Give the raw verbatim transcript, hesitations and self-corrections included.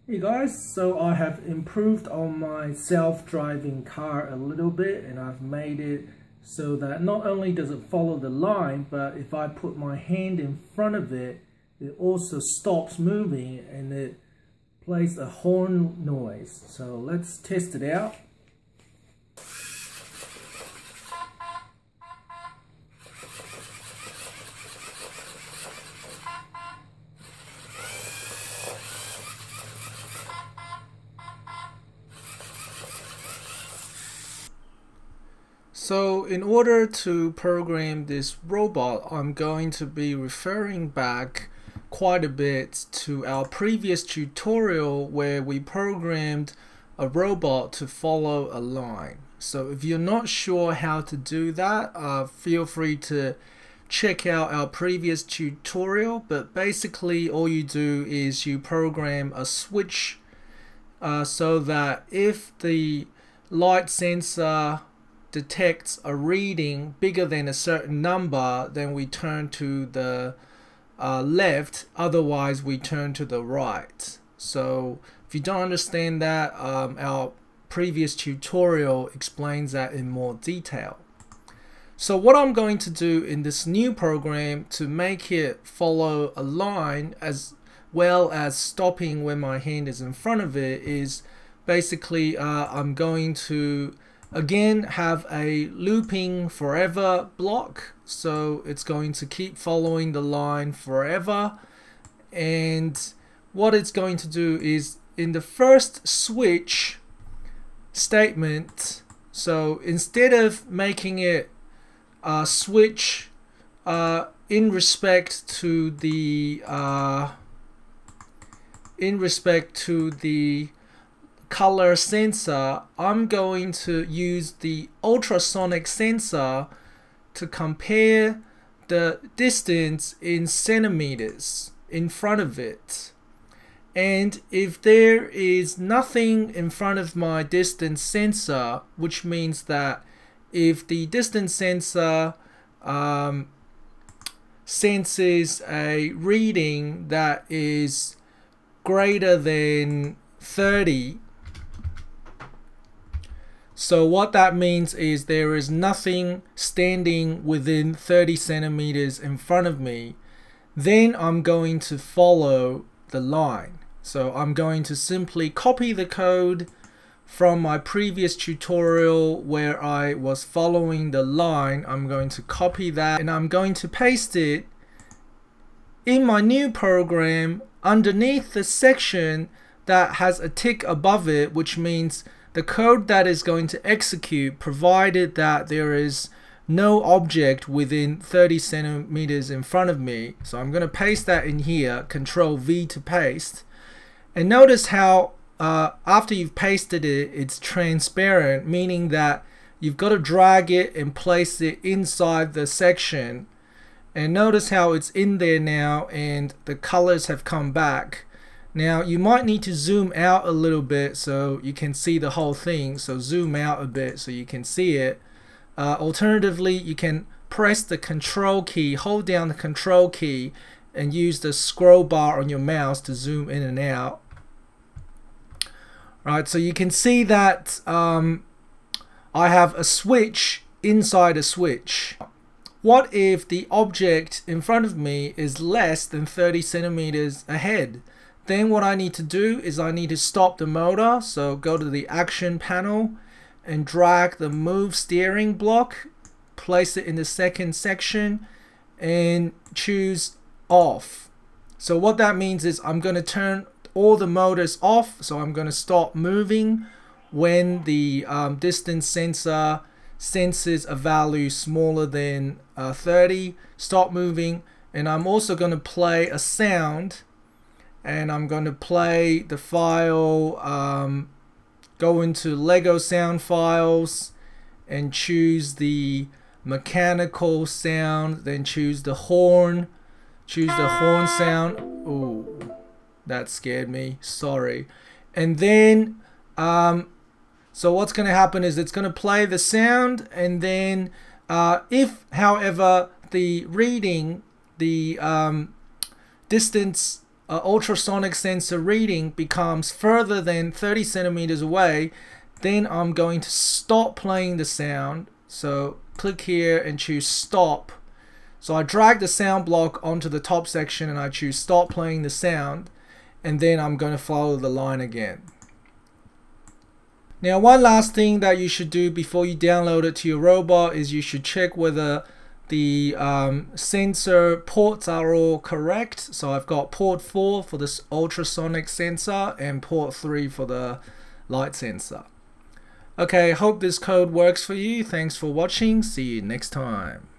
Hey guys, so I have improved on my self-driving car a little bit, and I've made it so that not only does it follow the line, but if I put my hand in front of it, it also stops moving and it plays a horn noise. So let's test it out. So in order to program this robot, I'm going to be referring back quite a bit to our previous tutorial where we programmed a robot to follow a line. So if you're not sure how to do that, uh, feel free to check out our previous tutorial. But basically all you do is you program a switch uh, so that if the light sensor detects a reading bigger than a certain number, then we turn to the uh, left, otherwise we turn to the right. So if you don't understand that, um, our previous tutorial explains that in more detail. So what I'm going to do in this new program to make it follow a line as well as stopping when my hand is in front of it is basically uh, I'm going to again have a looping forever block, so it's going to keep following the line forever. And what it's going to do is in the first switch statement, so instead of making it uh, switch uh, in respect to the uh, in respect to the color sensor, I'm going to use the ultrasonic sensor to compare the distance in centimeters in front of it. And if there is nothing in front of my distance sensor, which means that if the distance sensor um, senses a reading that is greater than thirty, so what that means is there is nothing standing within thirty centimeters in front of me, then I'm going to follow the line. So I'm going to simply copy the code from my previous tutorial where I was following the line. I'm going to copy that and I'm going to paste it in my new program underneath the section that has a tick above it, which means the code that is going to execute provided that there is no object within thirty centimeters in front of me. So I'm going to paste that in here, control V to paste. And notice how uh, after you've pasted it, it's transparent, meaning that you've got to drag it and place it inside the section. And notice how it's in there now and the colors have come back. Now you might need to zoom out a little bit so you can see the whole thing. So zoom out a bit so you can see it. Uh, alternatively, you can press the control key, hold down the control key and use the scroll bar on your mouse to zoom in and out. Right, so you can see that um, I have a switch inside a switch. What if the object in front of me is less than thirty centimeters ahead? Then what I need to do is I need to stop the motor. So go to the action panel and drag the move steering block, place it in the second section and choose off. So what that means is I'm going to turn all the motors off. So I'm going to stop moving when the um, distance sensor senses a value smaller than uh, thirty. Stop moving. And I'm also going to play a sound. And I'm going to play the file, um, go into Lego sound files and choose the mechanical sound, then choose the horn, choose the horn sound. Ooh, that scared me, sorry. And then, um, so what's going to happen is it's going to play the sound, and then uh, if, however, the reading, the um, distance uh, ultrasonic sensor reading becomes further than thirty centimeters away, then I'm going to stop playing the sound. So click here and choose stop. So I drag the sound block onto the top section and I choose stop playing the sound, and then I'm going to follow the line again. Now, one last thing that you should do before you download it to your robot is you should check whether the um, sensor ports are all correct. So I've got port four for this ultrasonic sensor and port three for the light sensor. Okay, hope this code works for you. Thanks for watching. See you next time.